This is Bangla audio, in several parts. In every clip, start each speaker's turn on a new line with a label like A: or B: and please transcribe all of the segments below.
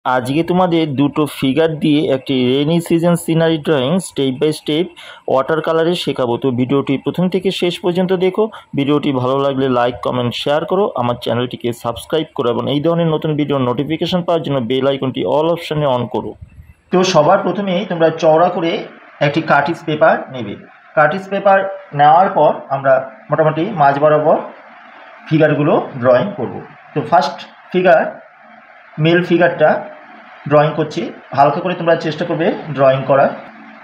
A: আজকে তোমাদের দুটো ফিগার দিয়ে একটি rainy season scenery drawing step by step water কালারে শেখাবো। তো ভিডিওটি প্রথম থেকে শেষ পর্যন্ত দেখো। ভিডিওটি ভালো লাগলে লাইক কমেন্ট শেয়ার করো, আমার চ্যানেলটিকে সাবস্ক্রাইব করো এবং এই ধরনের নতুন ভিডিওর নোটিফিকেশন পাওয়ার জন্য বেল আইকনটি অল অপশানে অন করো। তো সবার প্রথমে তোমরা চওড়া করে একটি কার্টিজ পেপার নেবে। কার্টিজ পেপার নেওয়ার পর আমরা মোটামুটি মাঝ বরাবর ফিগারগুলো ড্রয়িং করব। তো ফার্স্ট ফিগার মেল ফিগারটা ড্রয়িং করছি, হালকা করে তোমরা চেষ্টা করবে ড্রয়িং করার।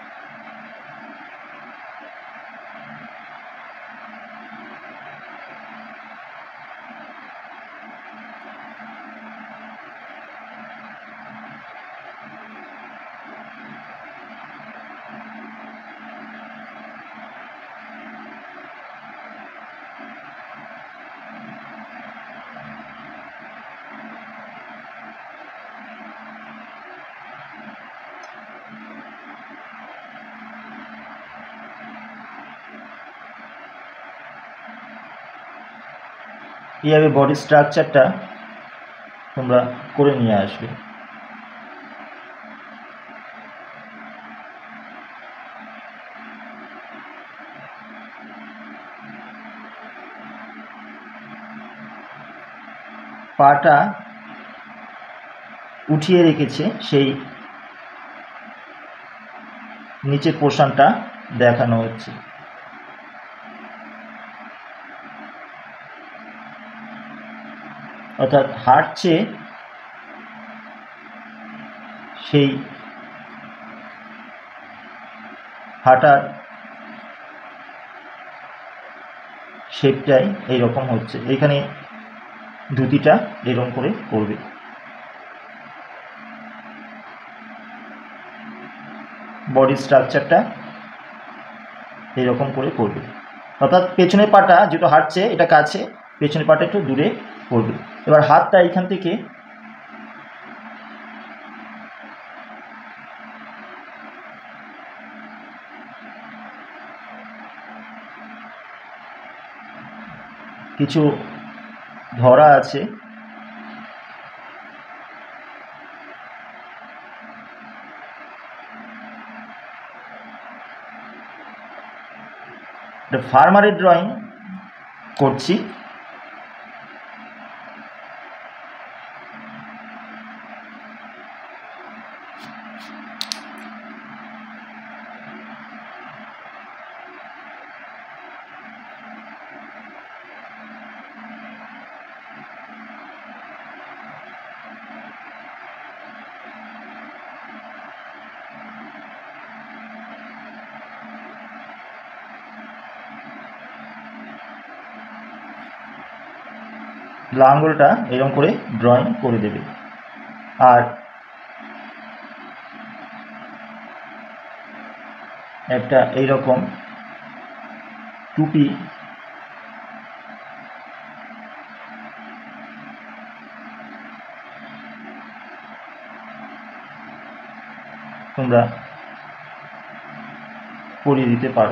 A: এইভাবে বডি স্ট্রাকচারটা তোমরা করে নিয়ে আসবে। পাটা উঠিয়ে রেখেছে, সেই নিচের পোর্শনটা দেখানো হচ্ছে। অর্থাৎ হাঁটছে সেই হাঁটার শেপটাই এইরকম হচ্ছে। এখানে ধুতিটা এরকম করে করবে। বডি স্ট্রাকচারটা এরকম করে করবে, অর্থাৎ পেছনের পাটা যেটা হাঁটছে এটা কাছে, পেছনের পাটা একটু দূরে করবে। এবার হাতটা এখান থেকে কিছু ধরা আছে, ফার্মারের ড্রয়িং করছি। লাঙ্গলটা এরকম করে ড্রয়িং করে দেবে। আর একটা এইরকম টুপি তোমরা পরিয়ে দিতে পারো।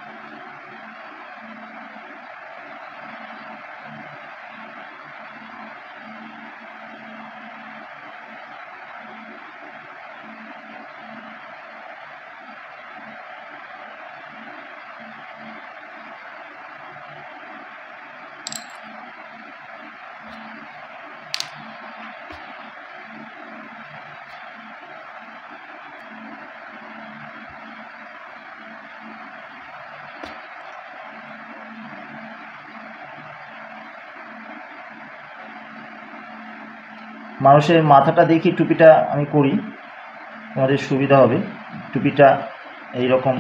A: মানুষের মাথাটা দেখি টুপিটা আমি করি, তোমাদের সুবিধা হবে। টুপিটা এইরকম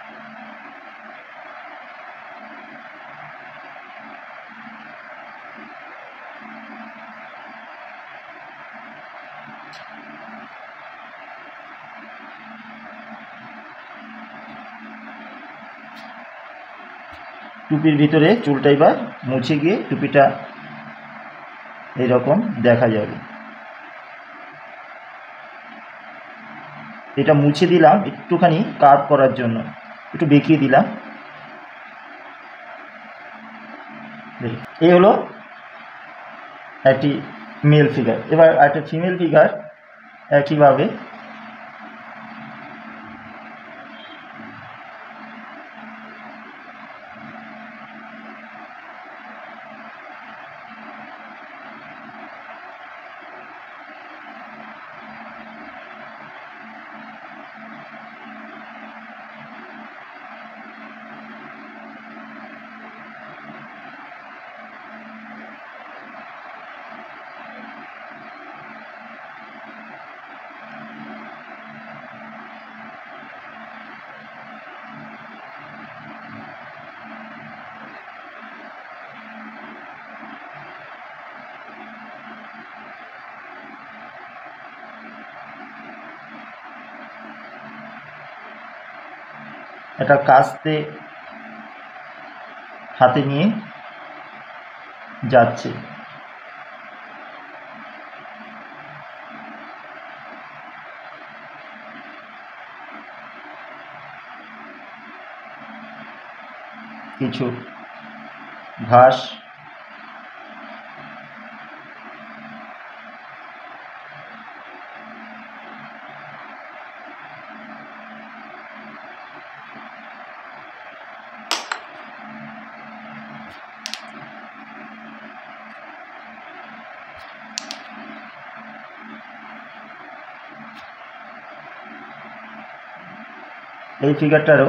A: টুপির ভিতরে চুলটা এবার মুছে গিয়ে টুপিটা এইরকম দেখা যাবে। এটা মুছে দিলাম একটুখানি কার্ভ করার জন্য, একটু বেঁকিয়ে দিলাম। এই হলো একটি মেল ফিগার। এবার একটা ফিমেল ফিগার একইভাবে একটা কাস্তে হাতে নিয়ে যাচ্ছে। কিছু ঘাস এই ফিগারটারও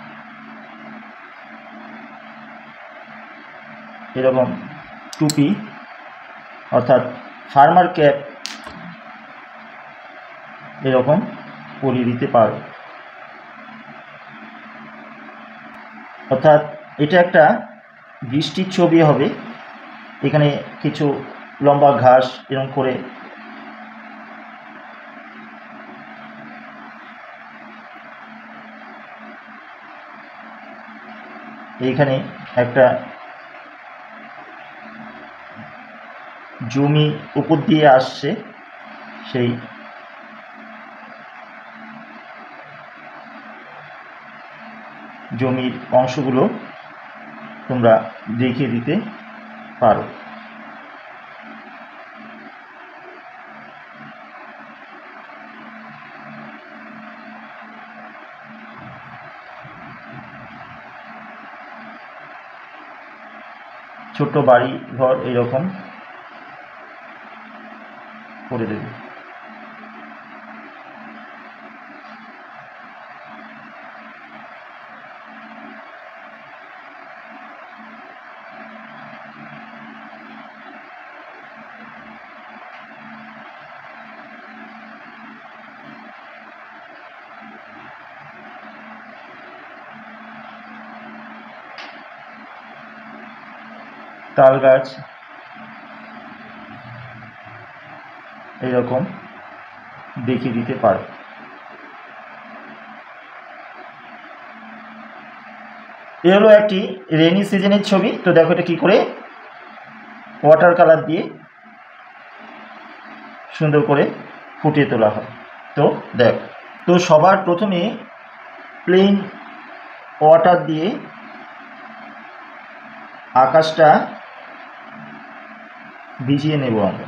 A: এরকম টুপি অর্থাৎ ফার্মার ক্যাপ এরকম পরিয়ে দিতে পারো। অর্থাৎ এটা একটা বৃষ্টির ছবি হবে। এখানে কিছু লম্বা ঘাস এরকম করে এইখানে একটা জমি উপর দিয়ে আসছে, সেই জমির অংশগুলো তোমরা দেখিয়ে দিতে পারো। ছোট্ট বাড়ি ঘর এরকম করে দেবে। তাল গাছ এইরকম দেখিয়ে দিতে পারো। এ হলো একটি রেনি সিজনের ছবি। তো দেখো এটা কী করে ওয়াটার কালার দিয়ে সুন্দর করে ফুটিয়ে তোলা হয়। তো দেখ, তো সবার প্রথমে প্লেন ওয়াটার দিয়ে আকাশটা ভিজিয়ে নেব আমরা।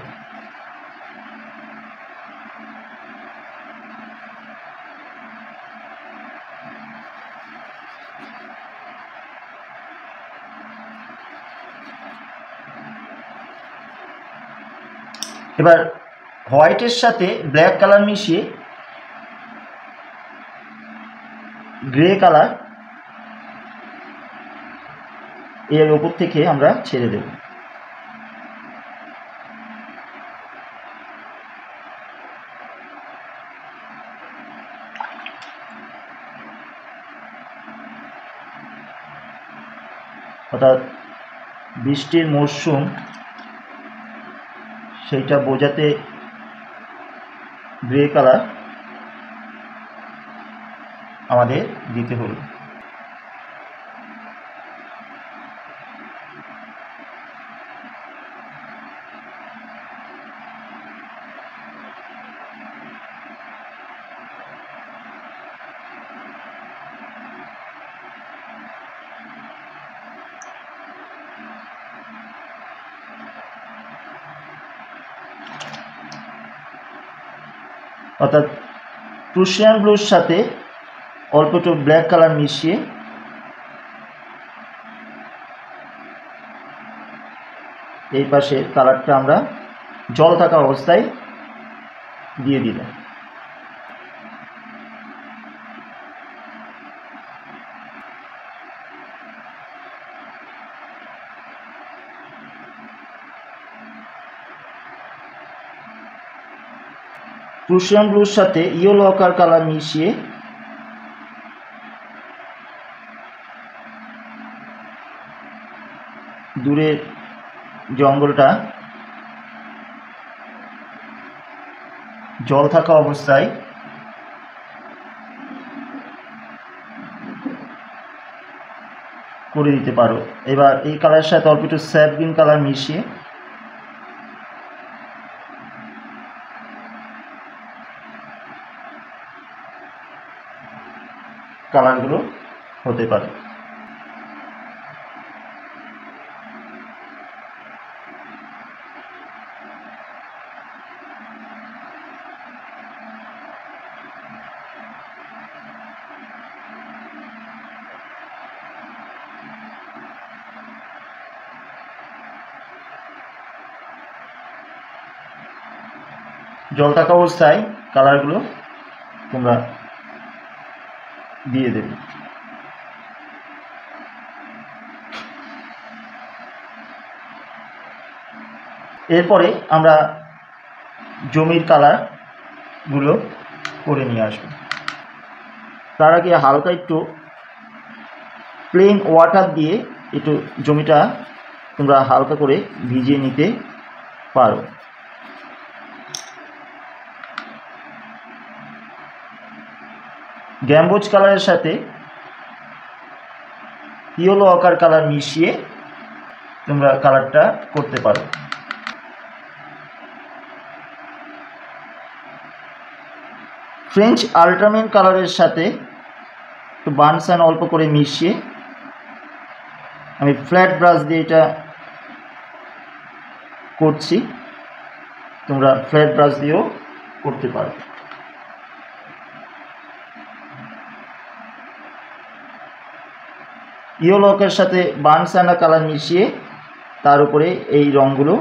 A: এবার হোয়াইটের সাথে ব্ল্যাক কালার মিশিয়ে গ্রে কালার এর ওপর থেকে আমরা ছেড়ে দেব। অর্থাৎ বৃষ্টির মরশুম সেইটা বোঝাতে গ্রে কালার আমাদের দিতে হলো। অর্থাৎ প্রুশিয়ান ব্লুর সাথে অল্প একটু ব্ল্যাক কালার মিশিয়ে এই পাশে কালারটা আমরা জল থাকা অবস্থায় দিয়ে দিলাম। প্রুশিয়ান ব্লুর সাথে ইয়েলো অকার কালার মিশিয়ে দূরের জঙ্গলটা জল থাকা অবস্থায় করে দিতে পারো। এবার এই কালারের সাথে অল্প একটু স্যাপ গ্রিন কালার মিশিয়ে কালারগুলো হতে পারে। জল থাকা অবস্থায় কালারগুলো তোমরা দিয়ে দেবে। এরপরে আমরা জমির কালারগুলো করে নিয়ে আসবো। তার আগে হালকা একটু প্লেন ওয়াটার দিয়ে একটু জমিটা তোমরা হালকা করে ভিজিয়ে নিতে পারো। গ্যাম্বোজ কালারের সাথে ইয়েলো অকার কালার মিশিয়ে তোমরা কালারটা করতে পারো। ফ্রেঞ্চ আল্ট্রামেন কালারের সাথে একটু বার্নসান অল্প করে মিশিয়ে আমি ফ্ল্যাট ব্রাশ দিয়ে এটা করছি, তোমরা ফ্ল্যাট ব্রাশ দিয়েও করতে পারো। ইয়েলো অকার সাথে বার্নসানা কালার মিশিয়ে তার উপরে এই রঙগুলো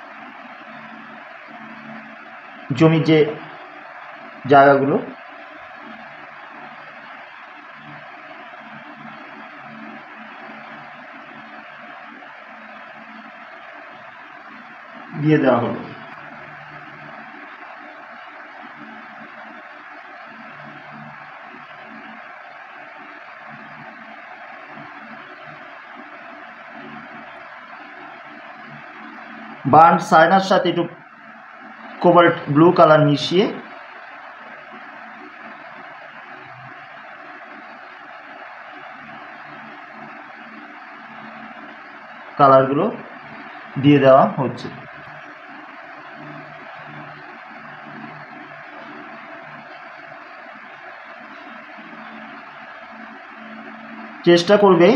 A: জমির যে জায়গাগুলো দিয়ে দেওয়া হলো। বার্ন সাইনার সাথে একটু কোবাল্ট ব্লু কালার মিশিয়ে কালারগুলো দিয়ে দেওয়া হচ্ছে। চেষ্টা করবে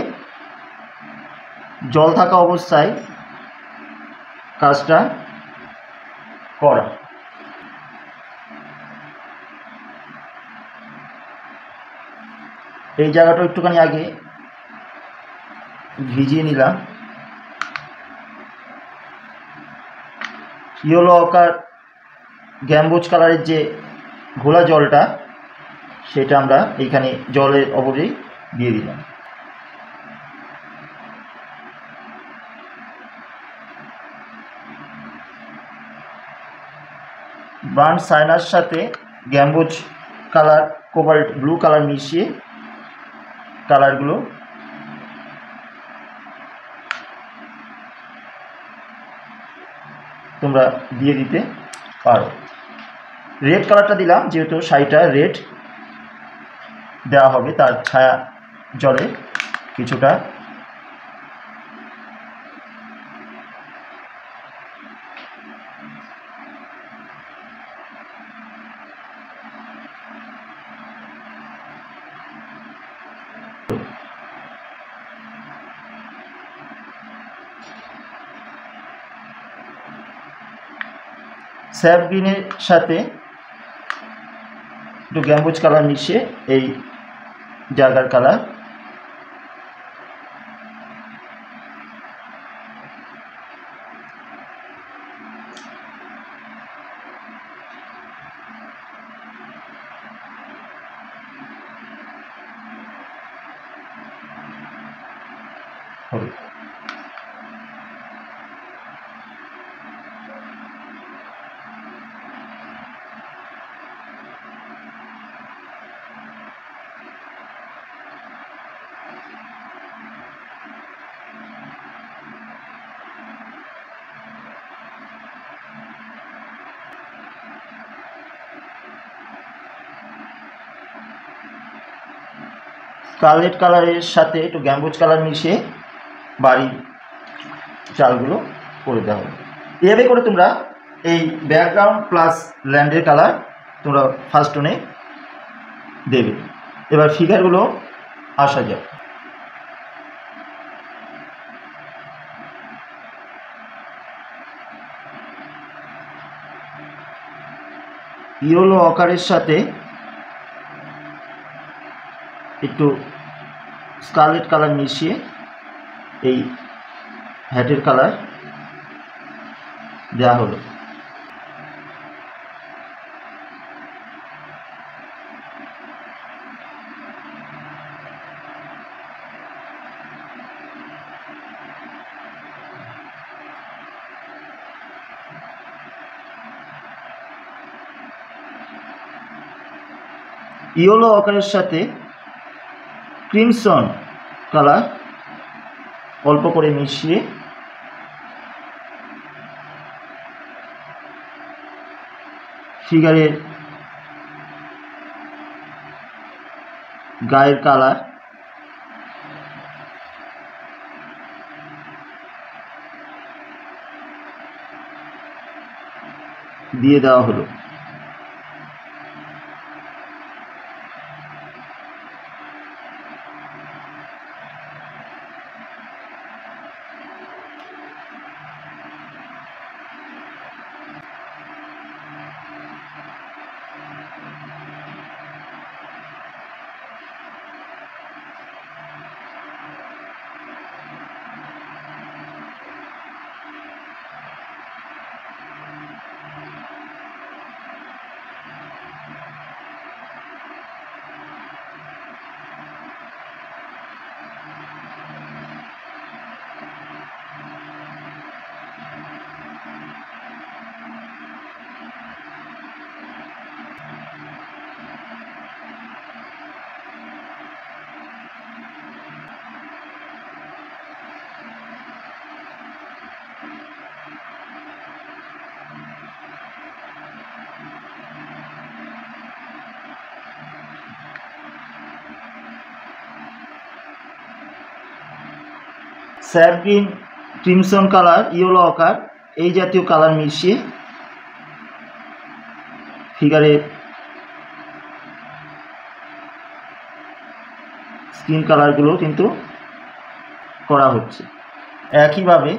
A: জল থাকা অবস্থায় কাজটা করা। এই জায়গাটা একটুখানি আগে ভিজিয়ে নিলাম। ইয়েলো অকার গ্যাম্বোজ কালারের যে ঘোলা জলটা সেটা আমরা এইখানে জলের ওপরে দিয়ে দিলাম। বার্ন সাইনার সাথে gamboge colour cobalt blue colour মিশিয়ে কালারগুলো তোমরা দিয়ে দিতে পারো। রেড কালারটা দিলাম যেহেতু শাড়িটা রেড দেওয়া হবে, তার ছায়া জলে কিছুটা স্যাপ গ্রিনের সাথে একটু গ্যাম্বুজ কালার মিশিয়ে এই জায়গার কালার। স্কারলেট কালারের সাথে একটু গ্যাম্বুজ কালার মিশিয়ে বাড়ির চালগুলো করে দেওয়া হবে। এভাবে করে তোমরা এই ব্যাকগ্রাউন্ড প্লাস ল্যান্ডের কালার তোমরা ফার্স্ট টোনে দেবে। এবার ফিগারগুলো আসা যাক। ইয়েলো আকারের সাথে একটু স্কারলেট কালার মিশিয়ে এই হ্যাটের কালার দেওয়া হলো। ইয়েলো আকারের সাথে ক্রিমসন কালার অল্প করে মিশিয়ে ফিগারের গায়ের কালার দিয়ে দেওয়া হলো। Sap green, crimson colour, yellow ochre এই জাতীয় কালার মিশিয়ে ফিগারের স্কিন কালারগুলো কিন্তু করা হচ্ছে। একইভাবে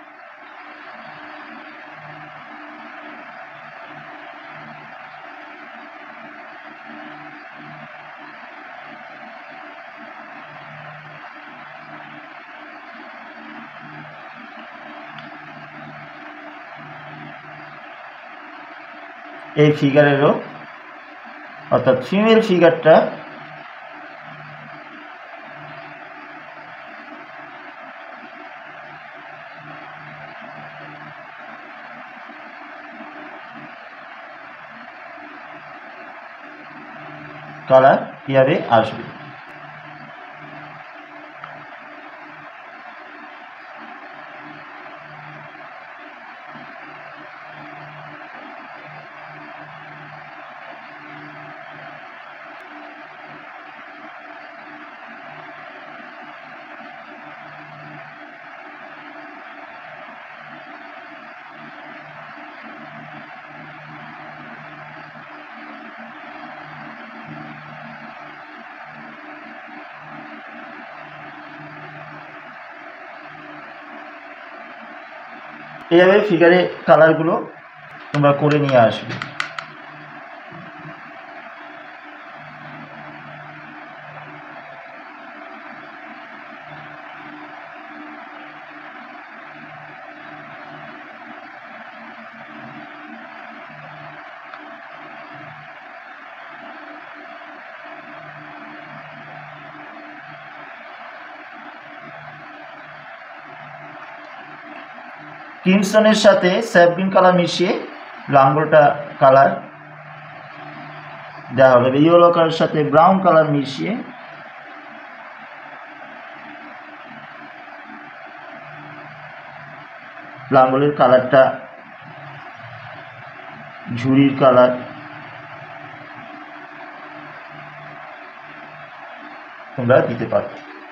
A: এই ফিগারেরও অর্থাৎ ফিমেল ফিগারটা কালার কিভাবে আসবে। এইভাবে ফিগারে কালারগুলো তোমরা করে নিয়ে আসবে। ক্রিমসনের সাথে স্যাপ গ্রিন কালার মিশিয়ে লাঙ্গলটা কালার দেওয়া হবে। ইয়েলো কালারের সাথে ব্রাউন কালার মিশিয়ে লাঙ্গলের কালারটা ঝুড়ির কালার তোমরা দিতে পারো।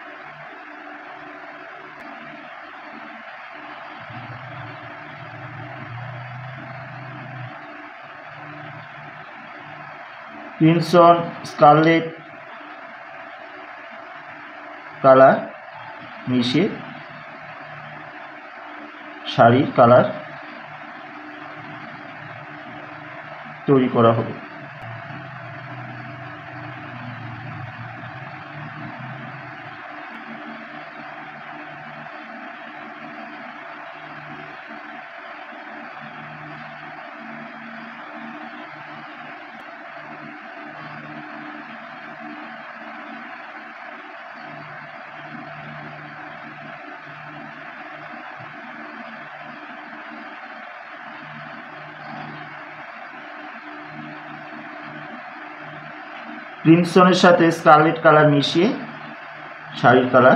A: ক্রিমসন স্কারলেট কালার মিশিয়ে শাড়ির কালার তৈরি করা হবে। ক্রিমসনের সাথে স্কারলেট কালার মিশিয়ে শাড়ির কালার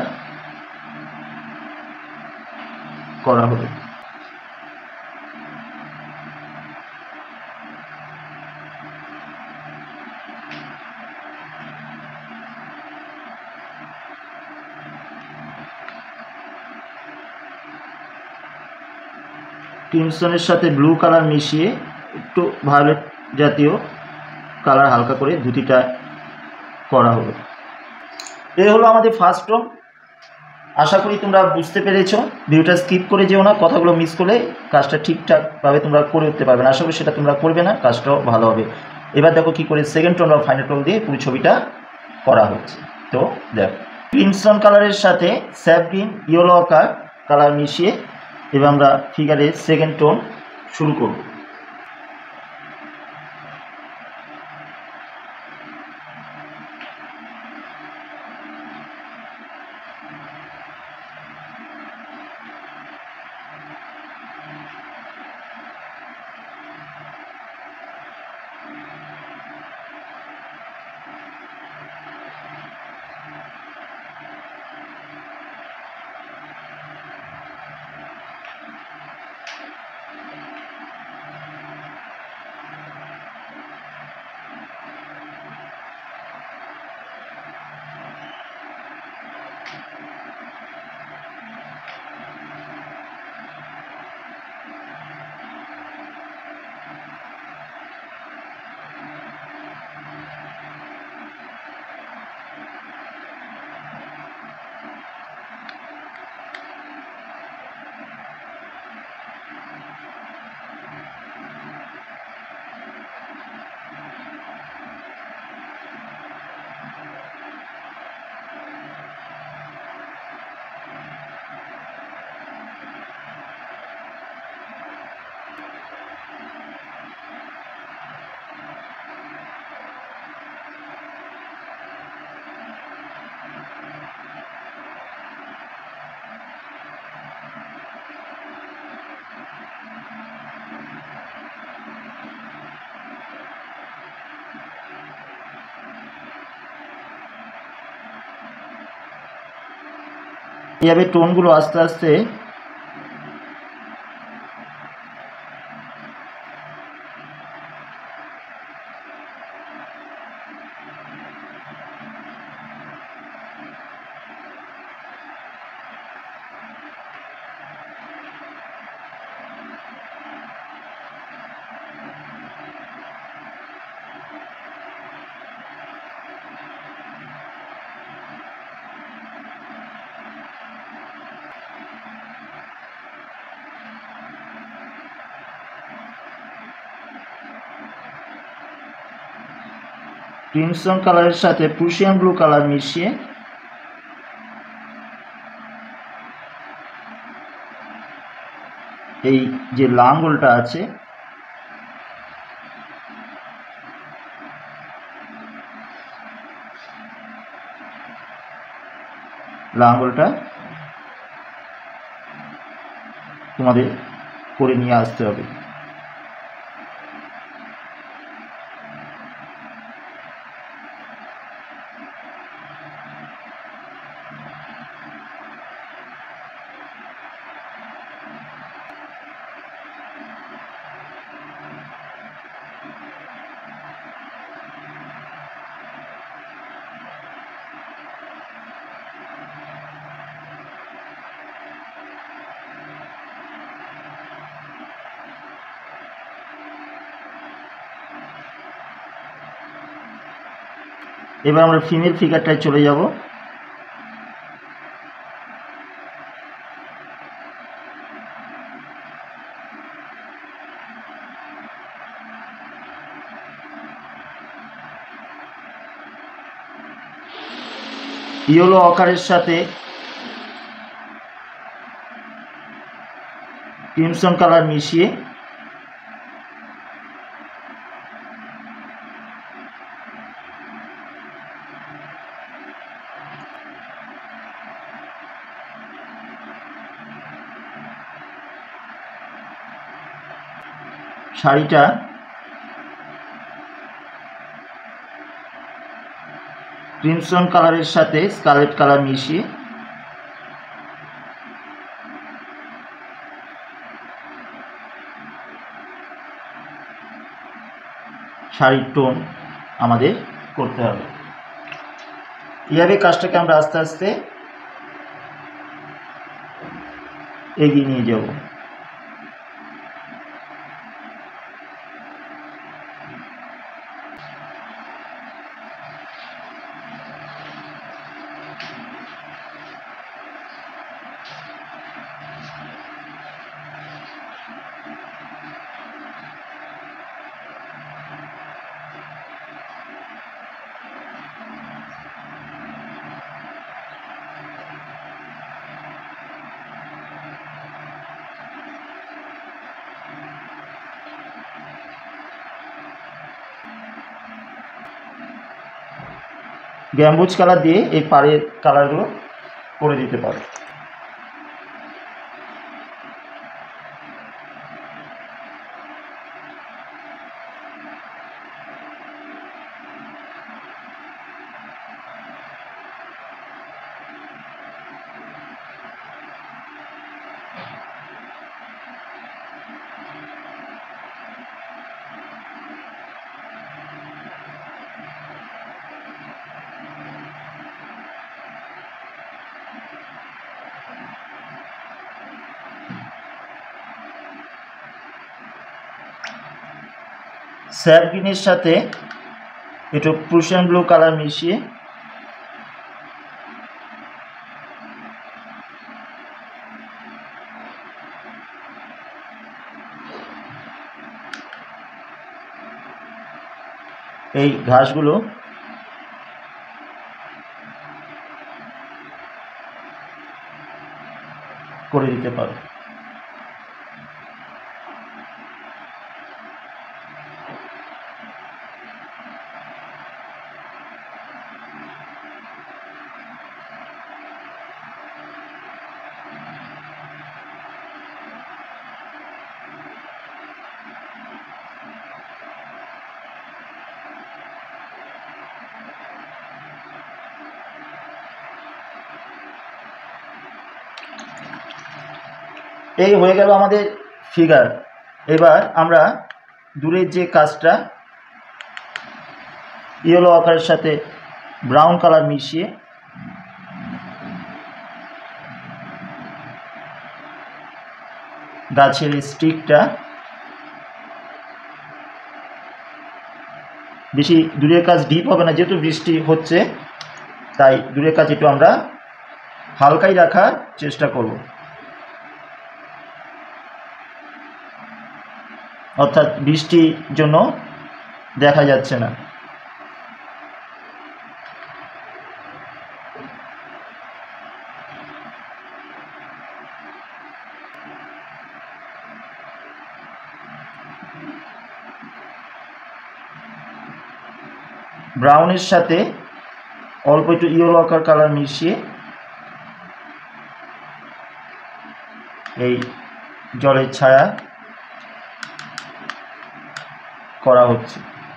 A: করা হবে। ক্রিমসনের সাথে ব্লু কালার মিশিয়ে একটু ভায়োলেট জাতীয় কালার হালকা করে ধুতিটা করা হবে। এই হলো আমাদের ফার্স্ট টোন। আশা করি তোমরা বুঝতে পেরেছো। ভিডিওটা স্কিপ করে যেও না, কথাগুলো মিস করলে কাজটা ঠিকঠাকভাবে তোমরা করে উঠতে পারবে না। আশা করি সেটা তোমরা করবে না, কাজটাও ভালো হবে। এবার দেখো কি করে সেকেন্ড টোন বা ফাইনাল টোন দিয়ে পুরো ছবিটা করা হচ্ছে। তো দেখো, ক্রিমসন কালারের সাথে স্যাপ গ্রিন ইয়েলো কালার মিশিয়ে এবার আমরা ফিগারের সেকেন্ড টোন শুরু করব। এইভাবে টোনগুলো আস্তে আস্তে ক্রিমসন কালারের সাথে প্রুশিয়ান ব্লু কালার মিশিয়ে এই যে লাঙ্গলটা আছে লাঙ্গলটা তোমাদের করে নিয়ে আসতে হবে। এবার আমরা ফিমেল ফিগারটায় চলে যাব। ইয়েলো আকারের সাথে ক্রিমসন কালার মিশিয়ে শাড়িটা ক্রিমসন কালারের সাথে স্কারলেট কালার মিশিয়ে শাড়ির টোন আমাদের করতে হবে। এইভাবে কাজটাকে আমরা আস্তে আস্তে এগিয়ে নিয়ে যাব। গ্যাম্বুজ কালার দিয়ে এই পাড়ের কালারগুলো করে দিতে পারো। স্যাপ গ্রিনের সাথে একটু প্রুশিয়ান ব্লু কালার মিশিয়ে এই ঘাসগুলো করে দিতে পারো। এই হয়ে গেল আমাদের ফিগার। এবার আমরা দূরের যে কাজটা ইয়েলো আকারের সাথে ব্রাউন কালার মিশিয়ে গাছের স্টিকটা বেশি দূরের কাজ ডিপ হবে না, যেহেতু বৃষ্টি হচ্ছে তাই দূরের কাজ একটু আমরা হালকাই রাখার চেষ্টা করব, অর্থাৎ বৃষ্টির জন্য দেখা যাচ্ছে না। ব্রাউনের সাথে অল্প একটু ইয়েলো আকার কালার মিশিয়ে এই জলের ছায়া করা হচ্ছে।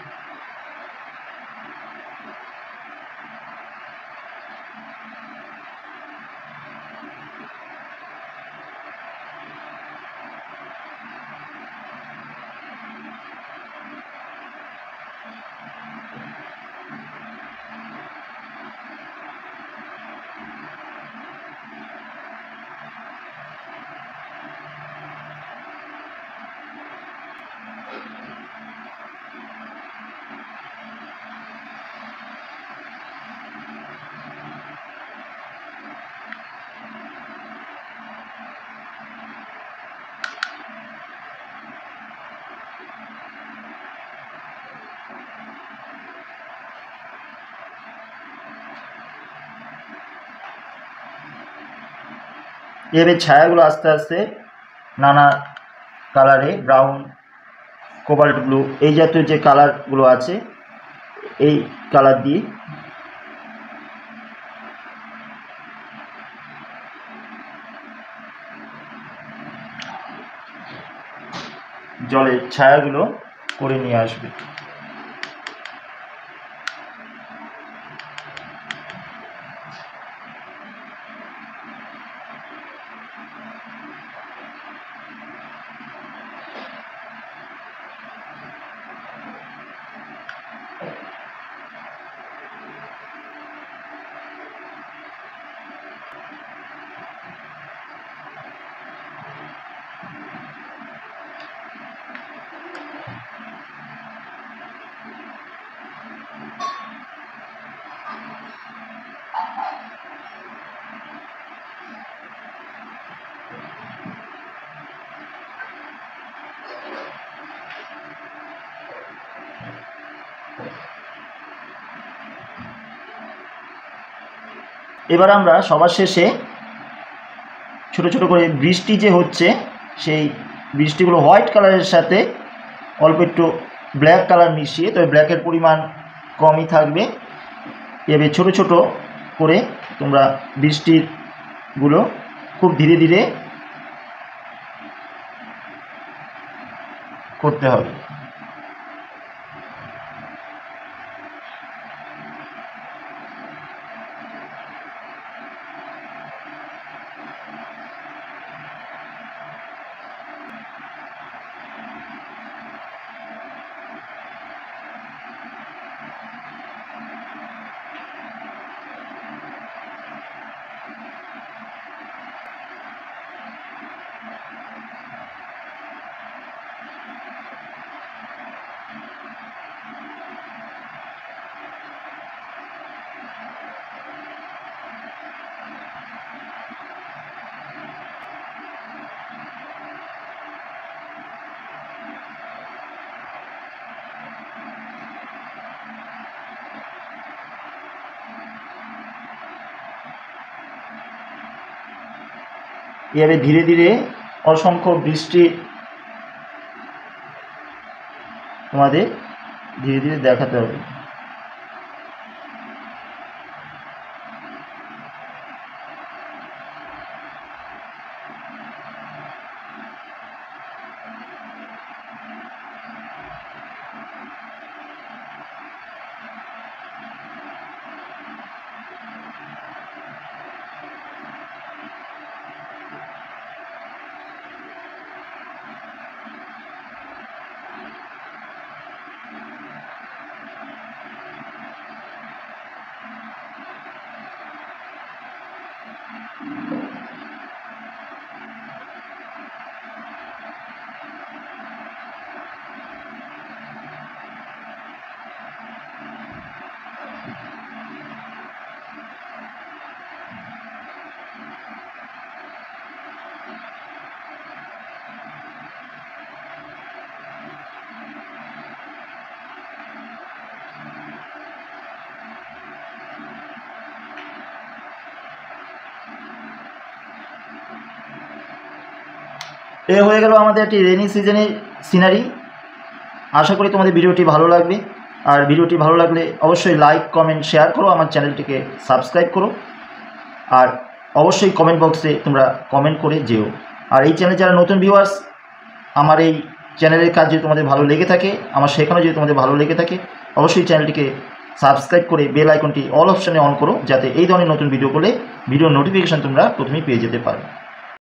A: এভাবে ছায়াগুলো আস্তে আস্তে নানা কালারে, ব্রাউন, কোবাল্ট ব্লু, এই জাতীয় যে কালারগুলো আছে এই কালার দিয়ে জলের ছায়াগুলো করে নিয়ে আসবে। এবার আমরা সবার শেষে ছোট ছোট করে বৃষ্টি যে হচ্ছে সেই বৃষ্টিগুলো হোয়াইট কালারের সাথে অল্প একটু ব্ল্যাক কালার মিশিয়ে, তবে ব্ল্যাকের পরিমাণ কমই থাকবে, এভাবে ছোট ছোট করে তোমরা বৃষ্টিগুলো খুব ধীরে ধীরে করতে হবে। এভাবে ধীরে ধীরে অসংখ্য বৃষ্টি তোমাদের ধীরে ধীরে দেখাতে হবে। এ হয়ে গেল আমাদের একটি রেনি সিজনের সিনারি। আশা করি তোমাদের ভিডিওটি ভালো লাগবে, আর ভিডিওটি ভালো লাগলে অবশ্যই লাইক, কমেন্ট, শেয়ার করো, আমার চ্যানেলটিকে সাবস্ক্রাইব করো, আর অবশ্যই কমেন্ট বক্সে তোমরা কমেন্ট করে যেও। আর এই চ্যানেলে যারা নতুন ভিউয়ার্স, আমার এই চ্যানেলের কাজ যদি তোমাদের ভালো লেগে থাকে, আমার শেখানো যদি তোমাদের ভালো লেগে থাকে, অবশ্যই চ্যানেলটিকে সাবস্ক্রাইব করে বেল আইকনটি অল অপশনে অন করো, যাতে এই ধরনের নতুন ভিডিও করলে ভিডিও নোটিফিকেশান তোমরা প্রথমেই পেয়ে যেতে পারো।